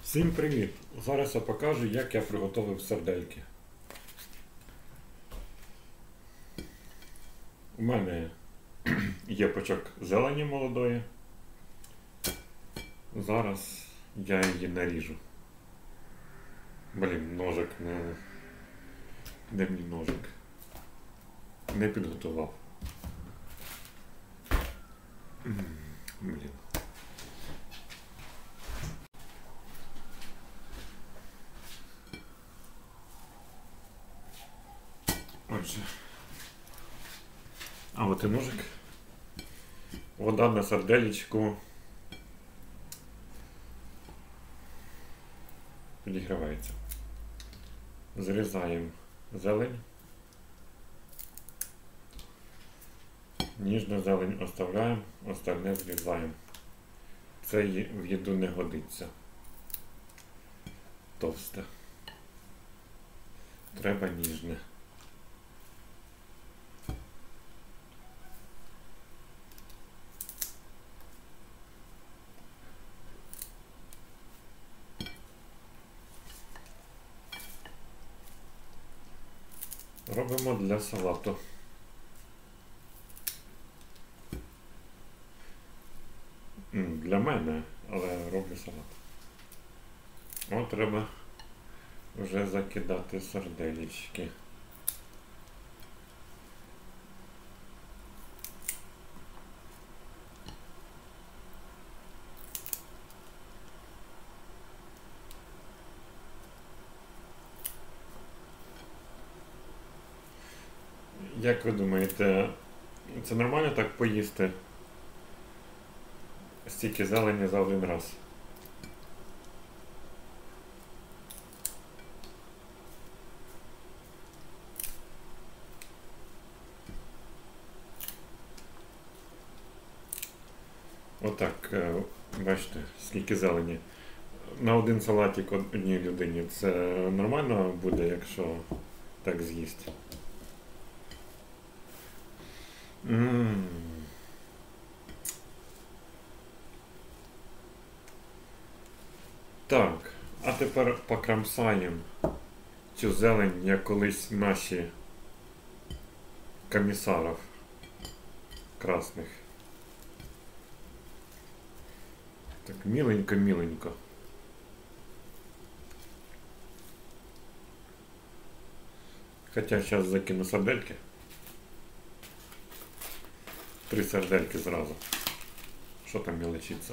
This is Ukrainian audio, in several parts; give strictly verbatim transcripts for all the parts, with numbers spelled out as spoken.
Всім привіт! Зараз я покажу, як я приготував сардельки. У мене є пучок зелені молодої. Зараз я її наріжу. Блін, ножик не... Де мій ножик? Не підготував. Блін. Отже. А от і ножик. Вода на сарделечку підігрівається. Зрізаємо зелень. Ніжну зелень оставляємо, остальне зрізаємо. Це в їду не годиться. Товсте. Треба ніжне. Робимо для салату. Для мене, але роблю салат. От треба вже закидати сарделечки. Як ви думаєте, це нормально так поїсти стільки зелені за один раз? Отак, бачите, скільки зелені. На один салатик одній людині. Це нормально буде, якщо так з'їсти? Ммм. Так, а тепер покрамсаємо цю зелень, як колись наші комісарів красних. Так, міленько-міленько. Хоча зараз закину сардельки. Три сардельки зразу. Що там мелочиться?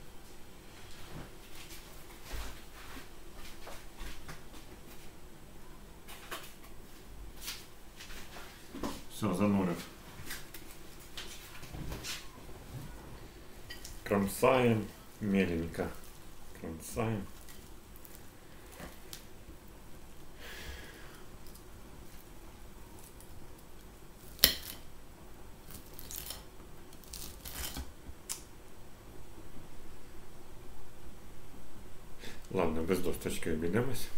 Все, занурив. Кромсаем, меленько кромсаем. Ладно, без досточки обійдемось.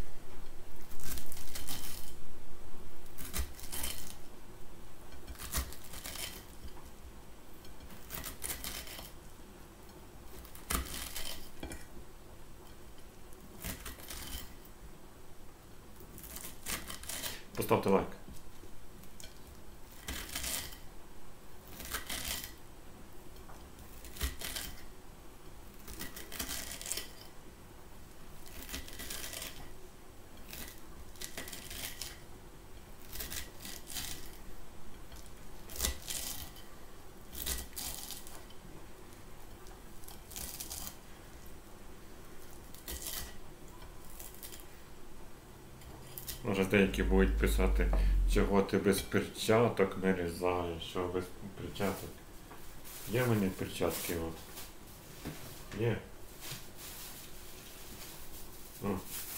Поставте лайк. Може, деякі будуть писати, чого ти без перчаток нарізаєш, що без перчаток. Є в мене перчатки, от. Є. О.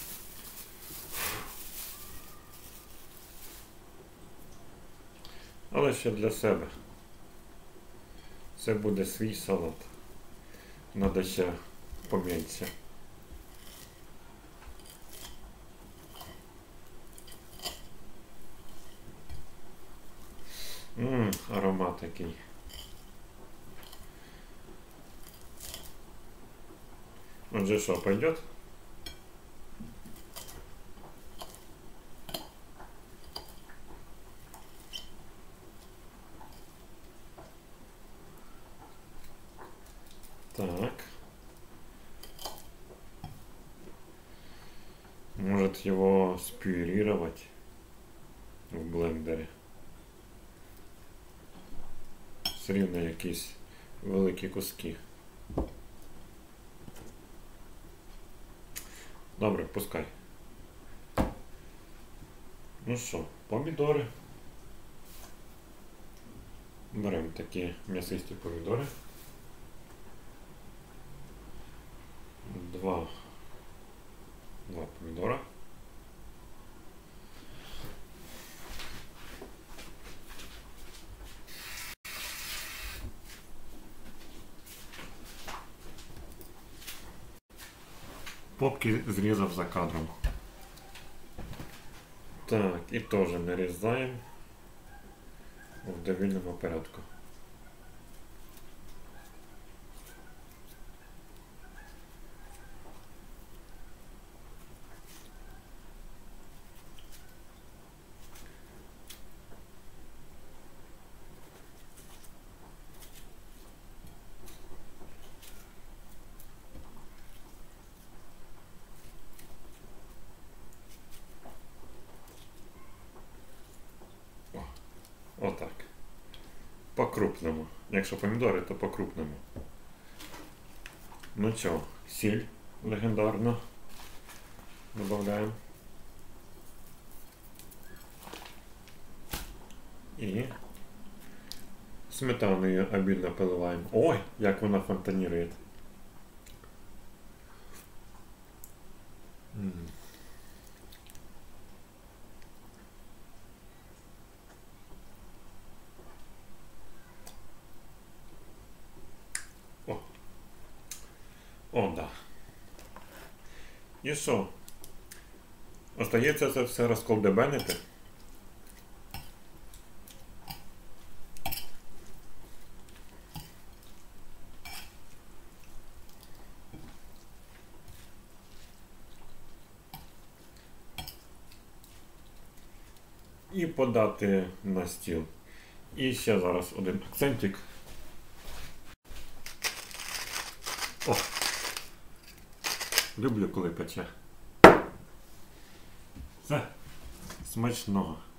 Але ще для себе. Це буде свій салат. Надо ще пом'ятися. Ммм, аромат такий. Отже, що, пойдет? может его спюрировать в блендері. Все рівно якісь великі куски. Добре, пускай. Ну що, помідори. Беремо такі м'ясисті помідори. Два. Два помідора. Попки зрізав за кадром. Так, і теж нарізаємо в довільному порядку. Отак. По-крупному. Якщо помідори, то по-крупному. Ну чого, сіль легендарно додаємо. І сметаною обильно поливаємо. Ой, як вона фонтанірує. М. О, О, да. І що? Остається це все розколдебенити. І подати на стіл. І ще зараз один акцентик. О! Люблю, коли пече. Все. Смачного.